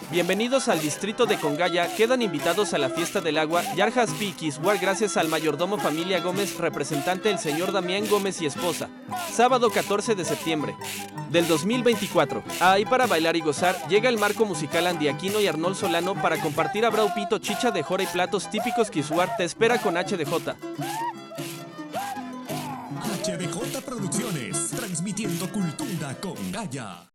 Bienvenidos al distrito de Congaya, quedan invitados a la fiesta del agua, Yarjas Piquiswar gracias al mayordomo familia Gómez, representante el señor Damián Gómez y esposa. Sábado 14 de septiembre del 2024. Ahí para bailar y gozar, llega el marco musical Andy Aquino y Arnold Solano para compartir a Braupito chicha de jora y platos típicos Quiswar te espera con HDJ. HDJ Producciones, transmitiendo cultura con Gaya.